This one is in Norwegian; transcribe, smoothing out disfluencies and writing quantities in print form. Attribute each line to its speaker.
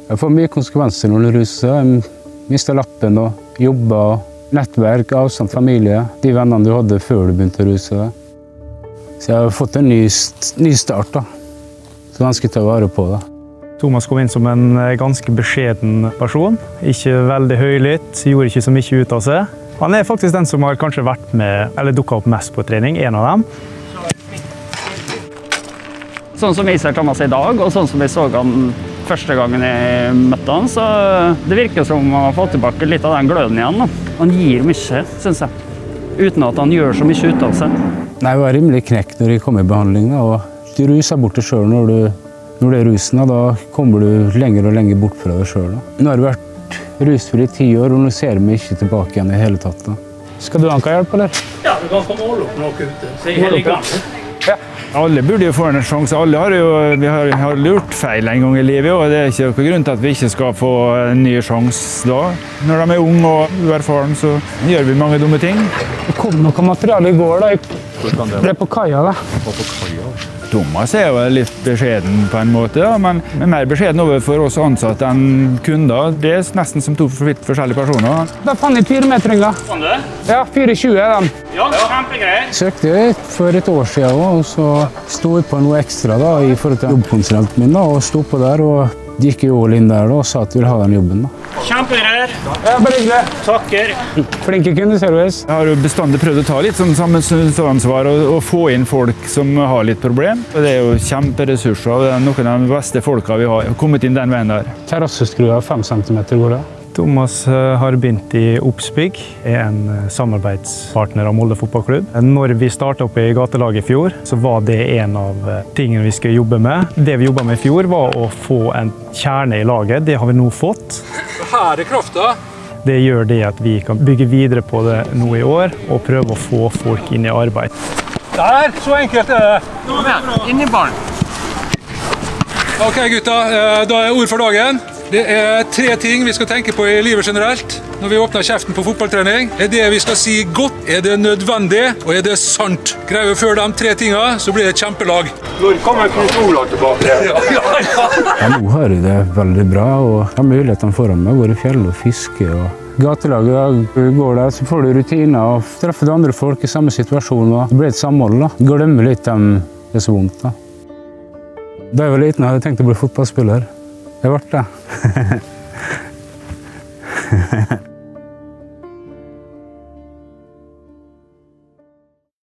Speaker 1: Det får mye konsekvenser når du ruser. Jeg mistet lappen og jobber, nettverk, avstand, familie. De vennene du hadde før du begynte å ruse deg. Så jeg har fått en ny start da. Så ganske til å være på det.
Speaker 2: Thomas kom inn som en ganske beskjeden person. Ikke veldig høylytt, gjorde ikke så mye ut av seg. Han er faktisk den som har kanskje vært med, eller dukket opp mest på trening, en av dem.
Speaker 3: Sånn som jeg ser Thomas i dag, og sånn som jeg så han første gangen jeg møtte han, så det virker som han har fått tilbake litt av den gløden igjen. Da. Han gir mye, synes jeg, uten at han gjør så mye ut av seg.
Speaker 1: Nei, jeg var rimelig knekt når jeg kom i behandling, da, og du ruser bort deg selv når det er rusen, da kommer du lenger og lenger bort fra deg selv. Nå har du vært rusfri i 10 år, og nå ser vi ikke tilbake igjen i hele tatt. Da. Skal du ha noe hjelp, eller?
Speaker 4: Ja, du kan få måle opp noe ute. Så jeg er i gang.
Speaker 2: Ja. Alle burde jo få en sjanse. Vi har lurt feil en gang i livet, og det er ikke noen grunn til at vi ikke skal få en ny sjanse da. Når de er unge og uerfaren, så gjør vi mange dumme ting.
Speaker 1: Det kom noe materiale i går, da. Det er på kaia, da.
Speaker 2: Thomas er jo litt beskjeden på en måte, da, men mer beskjeden overfor oss ansatte enn kunder. Det er nesten som to forskjellige personer.
Speaker 1: Da fant jeg 4-metringa.
Speaker 3: Sånn du?
Speaker 1: Ja, 4,20 er den.
Speaker 3: Ja, kjempegreier.
Speaker 1: Søkte jeg for et år siden, og så sto jeg på noe ekstra da, i forhold til jobbkonsulenten min, da, og sto på der og gikk i all inn der da, og sa at jeg ville ha den jobben. Da.
Speaker 3: Kjempegreier.
Speaker 1: Ja, bare hyggelig.
Speaker 3: Takker.
Speaker 1: Flinke kundeservice.
Speaker 2: Jeg har jo bestandig prøvd å ta litt sånn samfunnsansvar og få inn folk som har litt problem. Og det er jo kjemperessurser, og det er noen av de beste folka vi har kommet inn den veien der.
Speaker 1: Terrasseskrua 5 centimeter går det.
Speaker 2: Thomas har begynt i Obsbygg, er en samarbeidspartner av Molde fotballklubb. Når vi startet opp i gatelaget i fjor, så var det en av tingene vi skulle jobbe med. Det vi jobbet med i fjor var å få en kjerne i laget. Det har vi nå fått.
Speaker 4: Her er krafta.
Speaker 2: Det gjør det at vi kan bygge videre på det nå i år, og prøve å få folk inn i arbeid.
Speaker 4: Der, så enkelt er det.
Speaker 3: Nå er vi inn i baren.
Speaker 4: Ok gutta, da er ord for dagen. Det er 3 ting vi skal tenke på i livet generelt når vi åpner kjeften på fotballtrening. Er det vi skal si godt, er det nødvendig, og er det sant? Greier vi før de 3 tingene, så blir det et kjempelag.
Speaker 5: Når kommer kontrollag tilbake?
Speaker 1: Ja, nå har jeg det veldig bra, og har mulighetene foran meg å gå i fjell og fiske. Og gatelaget går der, så får du rutiner og treffer de andre folk i samme situasjon. Og det blir et samhold. Da. Glemmer litt det er så vondt. Da. Da jeg var liten, hadde jeg tenkt å bli fotballspiller. Jeg ble det.